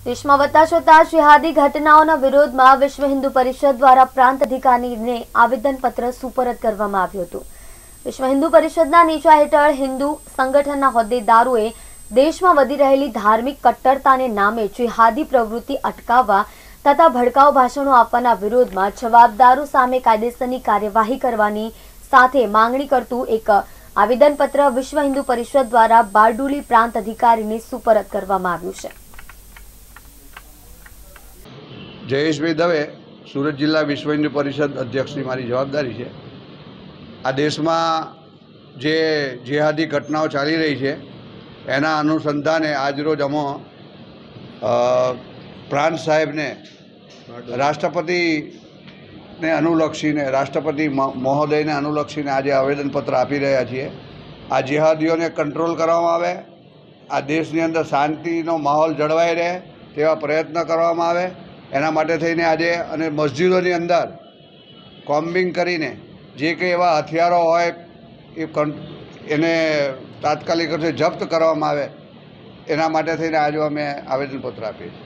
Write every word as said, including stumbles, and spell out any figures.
દેશમાં વધતા જતા જિહાદી ઘટનાઓના વિરોધમાં વિશ્વ હિન્દુ પરિષદ દ્વારા પ્રાંત અધિકારીને આવેદનપત્ર સુપરત કરવામાં આવ્યું હતું। વિશ્વ હિન્દુ પરિષદના નીચા હેઠળ હિન્દુ સંગઠનના હોદ્દેદારોએ દેશમાં વધી રહેલી ધાર્મિક કટ્ટરતાને નામે જિહાદી પ્રવૃત્તિ અટકાવવા તથા ભડકાઉ ભાષણો આપવાના વિરોધમાં જવાબદારો સામે કાયદેસરની કાર્યવાહી કરવાની સાથે માંગણી કરતું એક આવેદનપત્ર વિશ્વ હિન્દુ પરિષદ દ્વારા બારડોલી પ્રાંત અધિકારીને સુપરત કરવામાં આવ્યું છે। જયેશભાઈ દવે, સુરત જિલ્લા વિશ્વ હિન્દુ પરિષદ અધ્યક્ષની મારી જવાબદારી છે। આ દેશમાં જે જિહાદી ઘટનાઓ ચાલી રહી છે એના અનુસંધાને આજરોજ અમે પ્રાંત સાહેબને રાષ્ટ્રપતિને અનુલક્ષીને રાષ્ટ્રપતિ મહોદયને અનુલક્ષીને આજે આવેદનપત્ર આપી રહ્યા છીએ। આ જિહાદીઓને કંટ્રોલ કરવામાં આવે, આ દેશની અંદર શાંતિનો માહોલ જળવાઈ રહે તેવા પ્રયત્ન કરવામાં આવે, એના માટે થઈને આજે અને મસ્જિદોની અંદર કોમ્બિંગ કરીને જે કંઈ એવા હથિયારો હોય એ એને તાત્કાલિક રીતે જપ્ત કરવામાં આવે, એના માટે થઈને આજે અમે આવેદનપત્ર આપીએ છીએ।